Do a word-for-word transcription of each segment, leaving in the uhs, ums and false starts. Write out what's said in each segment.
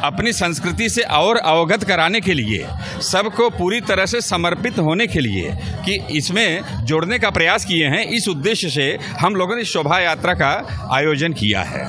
अपनी संस्कृति से और अवगत कराने के लिए, सबको पूरी तरह से समर्पित होने के लिए कि इसमें जोड़ने का प्रयास किए हैं। इस उद्देश्य से हम लोगों ने शोभा यात्रा का आयोजन किया है।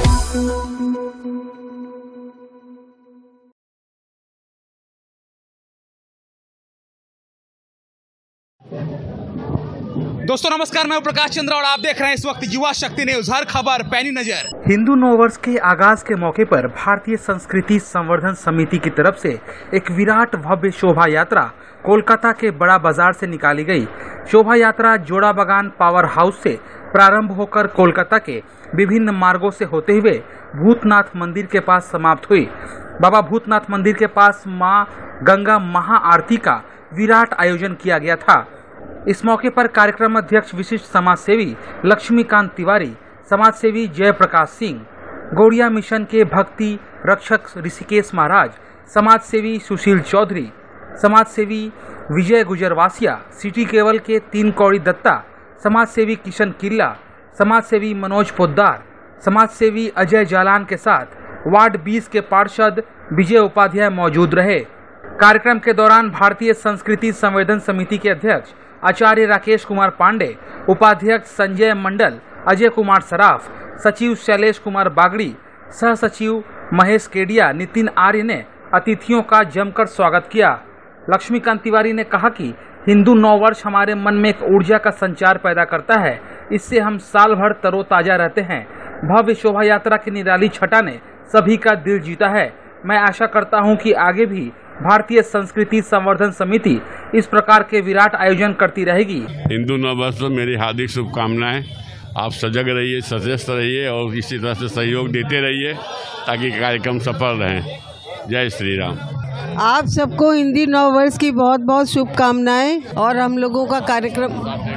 दोस्तों नमस्कार, मैं प्रकाश चंद्र और आप देख रहे हैं इस वक्त युवा शक्ति न्यूज। हर खबर पैनी नजर। हिंदू नववर्ष के आगाज के मौके पर भारतीय संस्कृति संवर्धन समिति की तरफ से एक विराट भव्य शोभा यात्रा कोलकाता के बड़ा बाजार से निकाली गई। शोभा यात्रा जोड़ा बागान पावर हाउस से प्रारंभ होकर कोलकाता के विभिन्न मार्गों से होते हुए भूतनाथ मंदिर के पास समाप्त हुई। बाबा भूतनाथ मंदिर के पास मां गंगा महाआरती का विराट आयोजन किया गया था। इस मौके पर कार्यक्रम अध्यक्ष विशिष्ट समाज सेवी लक्ष्मीकांत तिवारी, समाज सेवी जयप्रकाश सिंह, गौड़िया मिशन के भक्ति रक्षक ऋषिकेश महाराज, समाज सेवी सुशील चौधरी, समाज सेवी विजय गुजरवासिया, सिटी केबल के तीन कौड़ी दत्ता, समाज सेवी किशन किल्ला, समाज सेवी मनोज पोद्दार, समाज सेवी अजय जालान के साथ वार्ड बीस के पार्षद विजय उपाध्याय मौजूद रहे। कार्यक्रम के दौरान भारतीय संस्कृति संवर्धन समिति के अध्यक्ष आचार्य राकेश कुमार पांडे, उपाध्यक्ष संजय मंडल, अजय कुमार सराफ, सचिव शैलेश कुमार बागड़ी, सह सचिव महेश केडिया, नितिन आर्य ने अतिथियों का जमकर स्वागत किया। लक्ष्मीकांत तिवारी ने कहा कि हिंदू नववर्ष हमारे मन में एक ऊर्जा का संचार पैदा करता है, इससे हम साल भर तरोताजा रहते हैं। भव्य शोभा यात्रा की निराली छटा ने सभी का दिल जीता है। मैं आशा करता हूं कि आगे भी भारतीय संस्कृति संवर्धन समिति इस प्रकार के विराट आयोजन करती रहेगी। हिंदू नववर्ष में मेरी हार्दिक शुभकामनाएं। आप सजग रहिए, सचेत रहिए और इसी तरह से सहयोग देते रहिए ताकि कार्यक्रम सफल रहें। जय श्री राम। आप सबको हिंदी नववर्ष की बहुत बहुत शुभकामनाएं और हम लोगों का कार्यक्रम,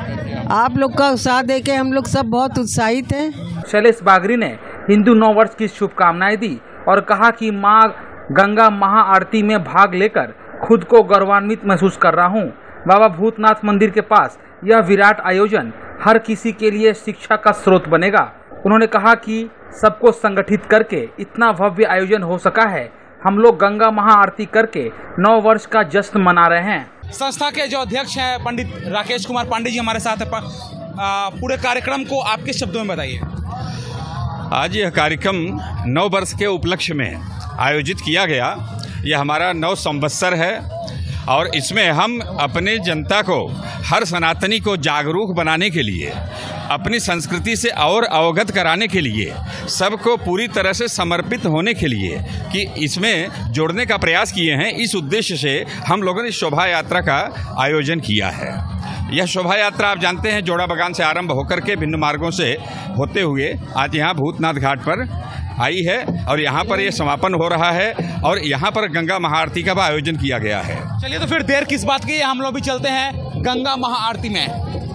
आप लोग का उत्साह देके हम लोग सब बहुत उत्साहित हैं। शैलेश बागरी ने हिंदू नववर्ष की शुभकामनाएं दी और कहा कि मां गंगा महाआरती में भाग लेकर खुद को गौरवान्वित महसूस कर रहा हूं। बाबा भूतनाथ मंदिर के पास यह विराट आयोजन हर किसी के लिए शिक्षा का स्रोत बनेगा। उन्होंने कहा कि सबको संगठित करके इतना भव्य आयोजन हो सका है। हम लोग गंगा महाआरती करके नव वर्ष का जश्न मना रहे हैं। संस्था के जो अध्यक्ष हैं पंडित राकेश कुमार पांडे जी हमारे साथ है। पूरे कार्यक्रम को आपके शब्दों में बताइए। आज यह कार्यक्रम नव वर्ष के उपलक्ष्य में आयोजित किया गया। यह हमारा नव संवत्सर है और इसमें हम अपने जनता को, हर सनातनी को जागरूक बनाने के लिए, अपनी संस्कृति से और अवगत कराने के लिए, सबको पूरी तरह से समर्पित होने के लिए कि इसमें जोड़ने का प्रयास किए हैं। इस उद्देश्य से हम लोगों ने शोभा यात्रा का आयोजन किया है। यह शोभा यात्रा आप जानते हैं जोड़ा बागान से आरंभ होकर के भिन्न मार्गों से होते हुए आज यहाँ भूतनाथ घाट पर आई है और यहाँ पर यह समापन हो रहा है और यहाँ पर गंगा महाआरती का भी आयोजन किया गया है। चलिए तो फिर देर किस बात की, हम लोग भी चलते हैं गंगा महाआरती में।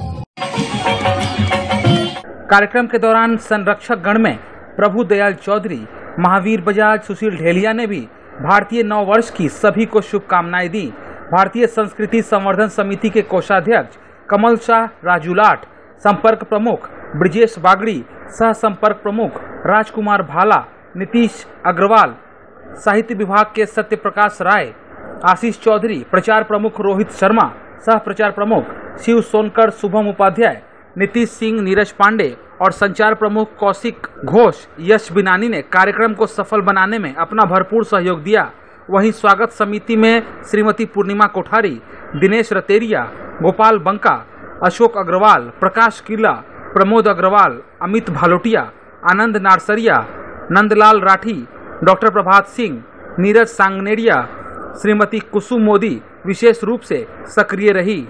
कार्यक्रम के दौरान संरक्षक गण में प्रभु दयाल चौधरी, महावीर बजाज, सुशील ढेलिया ने भी भारतीय नव वर्ष की सभी को शुभकामनाएं दी। भारतीय संस्कृति संवर्धन समिति के कोषाध्यक्ष कमल शाह राजूलाट, संपर्क प्रमुख ब्रजेश बागड़ी, सह संपर्क प्रमुख राजकुमार भाला, नीतीश अग्रवाल, साहित्य विभाग के सत्य प्रकाश राय, आशीष चौधरी, प्रचार प्रमुख रोहित शर्मा, सह प्रचार प्रमुख शिव सोनकर, शुभम उपाध्याय, नीतीश सिंह, नीरज पांडे और संचार प्रमुख कौशिक घोष, यश बिनानी ने कार्यक्रम को सफल बनाने में अपना भरपूर सहयोग दिया। वहीं स्वागत समिति में श्रीमती पूर्णिमा कोठारी, दिनेश रतेरिया, गोपाल बंका, अशोक अग्रवाल, प्रकाश किला, प्रमोद अग्रवाल, अमित भालोटिया, आनंद नारसरिया, नंदलाल राठी, डॉक्टर प्रभात सिंह, नीरज सांगनेरिया, श्रीमती कुसुम मोदी विशेष रूप से सक्रिय रही।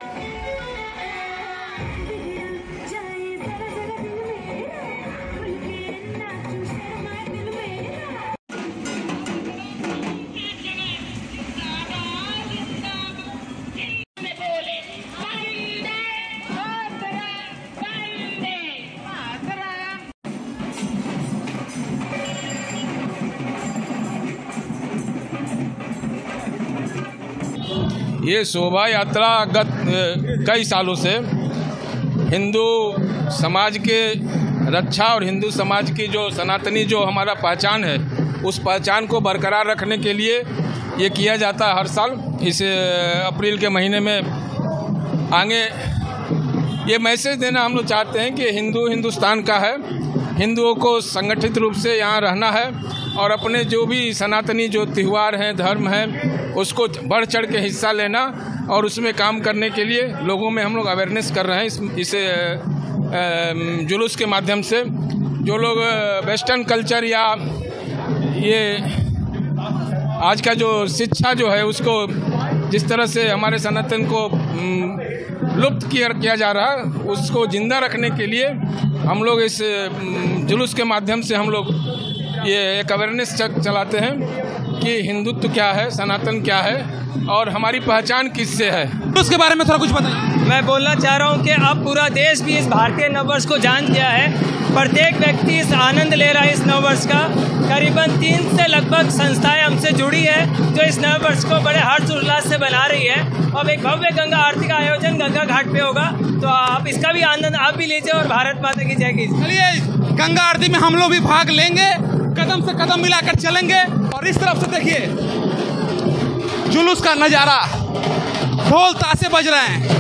ये शोभा यात्रा गत कई सालों से हिंदू समाज के रक्षा और हिंदू समाज की जो सनातनी जो हमारा पहचान है उस पहचान को बरकरार रखने के लिए ये किया जाता है हर साल। इस अप्रैल के महीने में आगे ये मैसेज देना हम लोग चाहते हैं कि हिंदू हिंदुस्तान का है, हिंदुओं को संगठित रूप से यहाँ रहना है और अपने जो भी सनातनी जो त्यौहार हैं, धर्म हैं, उसको बढ़ चढ़ के हिस्सा लेना और उसमें काम करने के लिए लोगों में हम लोग अवेयरनेस कर रहे हैं। इस इसे जुलूस के माध्यम से जो लोग वेस्टर्न कल्चर या ये आज का जो शिक्षा जो है उसको जिस तरह से हमारे सनातन को लुप्त किया किया जा रहा है, उसको जिंदा रखने के लिए हम लोग इस जुलूस के माध्यम से हम लोग ये एक अवेयरनेस चलाते हैं कि हिंदुत्व क्या है, सनातन क्या है और हमारी पहचान किससे है। उसके बारे में थोड़ा कुछ बताइए। मैं बोलना चाह रहा हूँ कि अब पूरा देश भी इस भारतीय नववर्ष को जान गया है। प्रत्येक व्यक्ति इस आनंद ले रहा है इस नववर्ष का। करीबन तीन से लगभग संस्थाएं हमसे जुड़ी है जो इस नववर्ष को बड़े हर्ष उल्लास से बना रही है। अब एक भव्य गंगा आरती का आयोजन गंगा घाट पे होगा, तो आप इसका भी आनंद आप भी लीजिए और भारत माता की जय कीजिए। चलिए गंगा आरती में हम लोग भी भाग लेंगे, कदम से कदम मिलाकर चलेंगे। और इस तरफ से देखिए जुलूस का नजारा, ढोल ताशे बज रहे हैं।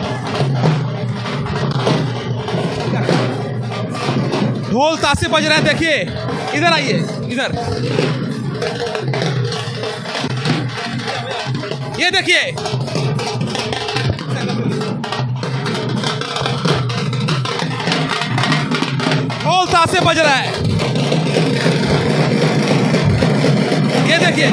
ढोल ताशे बज रहे हैं, देखिए इधर आइए, इधर ये देखिए ढोल ताशे बज रहा है, ये देखिए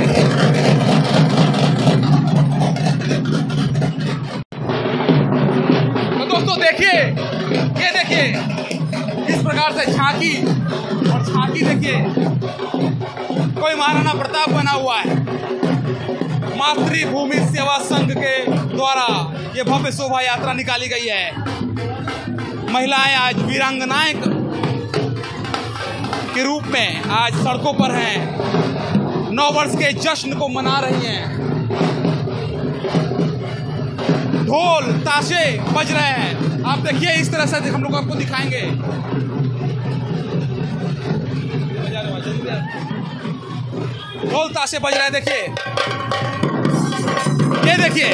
तो दोस्तों देखिए, ये देखिए इस प्रकार से झांकी, और झांकी देखिए कोई महाराणा प्रताप बना हुआ है। मातृभूमि सेवा संघ के द्वारा ये भव्य शोभा यात्रा निकाली गई है। महिलाएं आज वीरांगनाएं के रूप में आज सड़कों पर हैं, नौ वर्ष के जश्न को मना रही हैं। ढोल ताशे बज रहे हैं, आप देखिए इस तरह से हम लोग आपको दिखाएंगे। ढोल ताशे बज रहे हैं, देखिए ये देखिए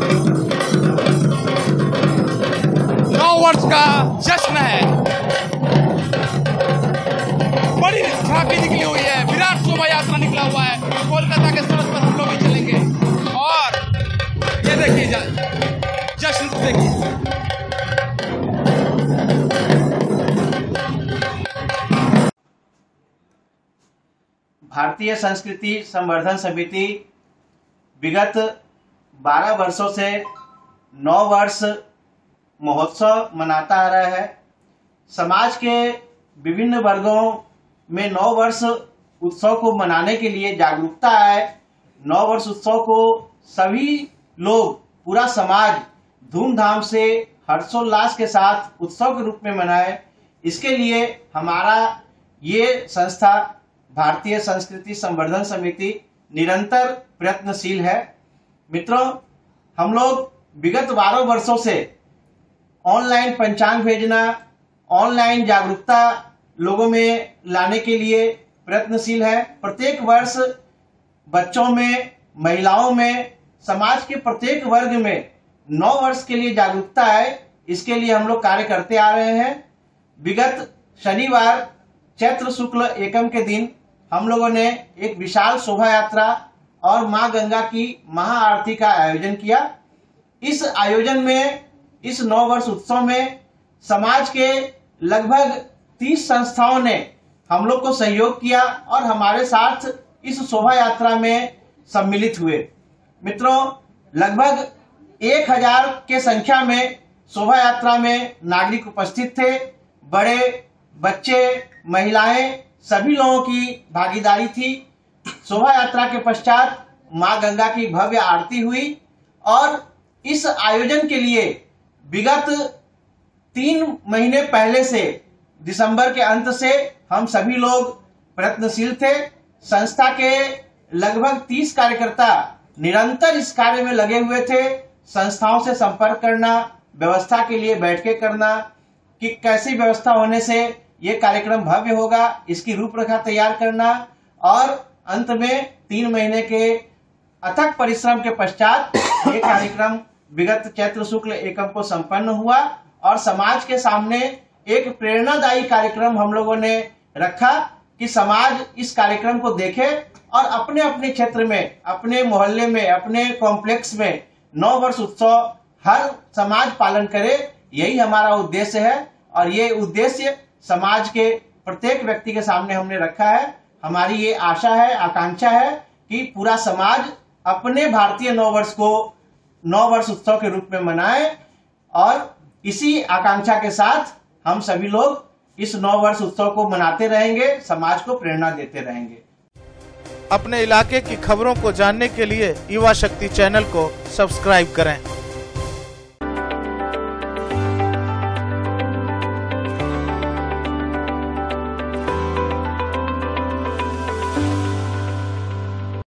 नौ वर्ष का जश्न है, बड़ी झांकी निकली हुई है, विराट शोभा यात्रा निकला हुआ है। कोलकाता के सड़क पर हम लोग भी चलेंगे और ये देखिए जश्न देखिए। भारतीय संस्कृति संवर्धन समिति विगत बारह वर्षों से नौ वर्ष महोत्सव मनाता आ रहा है। समाज के विभिन्न वर्गों में नौ वर्ष उत्सव को मनाने के लिए जागरूकता आए। नौ वर्ष उत्सव को सभी लोग, पूरा समाज धूमधाम से हर्षोल्लास के साथ उत्सव के रूप में मनाए। इसके लिए हमारा ये संस्था भारतीय संस्कृति संवर्धन समिति निरंतर प्रयत्नशील है। मित्रों, हम लोग विगत बारह वर्षों से ऑनलाइन पंचांग भेजना, ऑनलाइन जागरूकता लोगों में लाने के लिए प्रयत्नशील है। प्रत्येक वर्ष बच्चों में, महिलाओं में, समाज के प्रत्येक वर्ग में नौ वर्ष के लिए जागरूकता है, इसके लिए हम लोग कार्य करते आ रहे हैं। विगत शनिवार चैत्र शुक्ल एकम के दिन हम लोगों ने एक विशाल शोभा यात्रा और मां गंगा की महाआरती का आयोजन किया। इस आयोजन में, इस नौ वर्ष उत्सव में समाज के लगभग तीस संस्थाओं ने हम लोग को सहयोग किया और हमारे साथ इस शोभा यात्रा में सम्मिलित हुए। मित्रों, लगभग एक हजार के संख्या में शोभा यात्रा में नागरिक उपस्थित थे। बड़े, बच्चे, महिलाएं, सभी लोगों की भागीदारी थी। शोभा यात्रा के पश्चात मां गंगा की भव्य आरती हुई और इस आयोजन के लिए विगत तीन महीने पहले से, दिसंबर के अंत से हम सभी लोग प्रयत्नशील थे। संस्था के लगभग तीस कार्यकर्ता निरंतर इस कार्य में लगे हुए थे। संस्थाओं से संपर्क करना, व्यवस्था के लिए बैठकें करना कि कैसी व्यवस्था होने से ये कार्यक्रम भव्य होगा, इसकी रूपरेखा तैयार करना और अंत में तीन महीने के अथक परिश्रम के पश्चात ये कार्यक्रम विगत चैत्र शुक्ल एकम को संपन्न हुआ और समाज के सामने एक प्रेरणादायी कार्यक्रम हम लोगों ने रखा कि समाज इस कार्यक्रम को देखे और अपने अपने क्षेत्र में, अपने मोहल्ले में, अपने कॉम्प्लेक्स में नौ वर्ष उत्सव हर समाज पालन करे। यही हमारा उद्देश्य है और ये उद्देश्य समाज के प्रत्येक व्यक्ति के सामने हमने रखा है। हमारी ये आशा है, आकांक्षा है कि पूरा समाज अपने भारतीय नव वर्ष को नव वर्ष उत्सव के रूप में मनाए और इसी आकांक्षा के साथ हम सभी लोग इस नव वर्ष उत्सव को मनाते रहेंगे, समाज को प्रेरणा देते रहेंगे। अपने इलाके की खबरों को जानने के लिए युवा शक्ति चैनल को सब्सक्राइब करें।